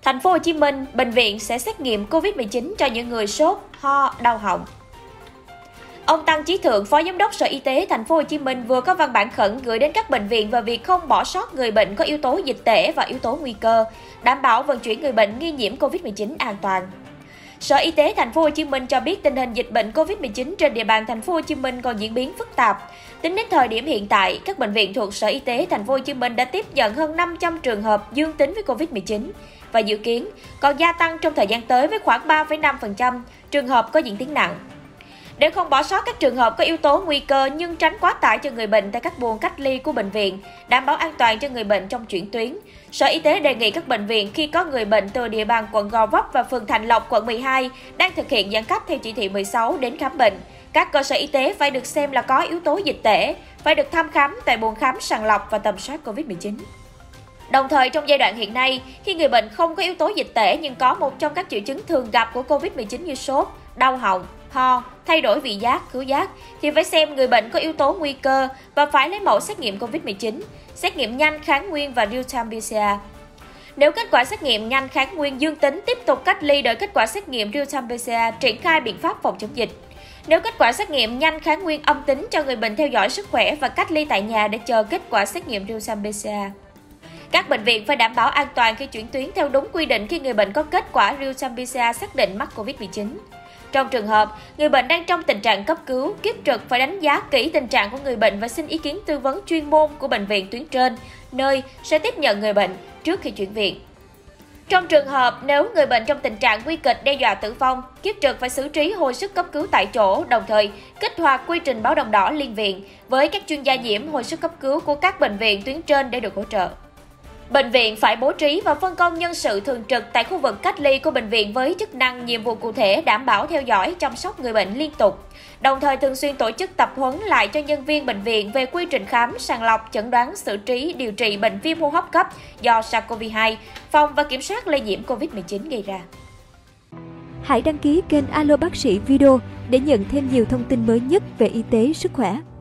Thành phố Hồ Chí Minh, bệnh viện sẽ xét nghiệm Covid-19 cho những người sốt, ho, đau họng. Ông Tăng Chí Thượng, Phó Giám đốc Sở Y tế Thành phố Hồ Chí Minh vừa có văn bản khẩn gửi đến các bệnh viện về việc không bỏ sót người bệnh có yếu tố dịch tễ và yếu tố nguy cơ, đảm bảo vận chuyển người bệnh nghi nhiễm Covid-19 an toàn. Sở Y tế Thành phố Hồ Chí Minh cho biết tình hình dịch bệnh Covid-19 trên địa bàn Thành phố Hồ Chí Minh còn diễn biến phức tạp. Tính đến thời điểm hiện tại, các bệnh viện thuộc Sở Y tế Thành phố Hồ Chí Minh đã tiếp nhận hơn 500 trường hợp dương tính với Covid-19 và dự kiến còn gia tăng trong thời gian tới với khoảng 3,5% trường hợp có diễn tiến nặng. Để không bỏ sót các trường hợp có yếu tố nguy cơ nhưng tránh quá tải cho người bệnh tại các buồng cách ly của bệnh viện, đảm bảo an toàn cho người bệnh trong chuyển tuyến, Sở Y tế đề nghị các bệnh viện khi có người bệnh từ địa bàn quận Gò Vấp và phường Thạnh Lộc, quận 12 đang thực hiện giãn cách theo chỉ thị 16 đến khám bệnh. Các cơ sở y tế phải được xem là có yếu tố dịch tễ, phải được thăm khám tại buồng khám sàng lọc và tầm soát Covid-19. Đồng thời, trong giai đoạn hiện nay, khi người bệnh không có yếu tố dịch tễ nhưng có một trong các triệu chứng thường gặp của Covid-19 như sốt, đau họng, ho, thay đổi vị giác, khứu giác, thì phải xem người bệnh có yếu tố nguy cơ và phải lấy mẫu xét nghiệm Covid-19, xét nghiệm nhanh kháng nguyên và real-time PCR. Nếu kết quả xét nghiệm nhanh kháng nguyên dương tính, tiếp tục cách ly đợi kết quả xét nghiệm real-time PCR, triển khai biện pháp phòng chống dịch. Nếu kết quả xét nghiệm nhanh kháng nguyên âm tính, cho người bệnh theo dõi sức khỏe và cách ly tại nhà để chờ kết quả xét nghiệm real-time PCR. Các bệnh viện phải đảm bảo an toàn khi chuyển tuyến theo đúng quy định khi người bệnh có kết quả real-time PCR xác định mắc Covid-19. Trong trường hợp, người bệnh đang trong tình trạng cấp cứu, kiếp trực phải đánh giá kỹ tình trạng của người bệnh và xin ý kiến tư vấn chuyên môn của bệnh viện tuyến trên, nơi sẽ tiếp nhận người bệnh trước khi chuyển viện. Trong trường hợp, nếu người bệnh trong tình trạng nguy kịch đe dọa tử vong, kiếp trực phải xử trí hồi sức cấp cứu tại chỗ, đồng thời kích hoạt quy trình báo động đỏ liên viện với các chuyên gia nhiễm hồi sức cấp cứu của các bệnh viện tuyến trên để được hỗ trợ. Bệnh viện phải bố trí và phân công nhân sự thường trực tại khu vực cách ly của bệnh viện với chức năng, nhiệm vụ cụ thể đảm bảo theo dõi, chăm sóc người bệnh liên tục. Đồng thời thường xuyên tổ chức tập huấn lại cho nhân viên bệnh viện về quy trình khám, sàng lọc, chẩn đoán, xử trí, điều trị bệnh viêm hô hấp cấp do SARS-CoV-2, phòng và kiểm soát lây nhiễm COVID-19 gây ra. Hãy đăng ký kênh Alo Bác sĩ Video để nhận thêm nhiều thông tin mới nhất về y tế, sức khỏe.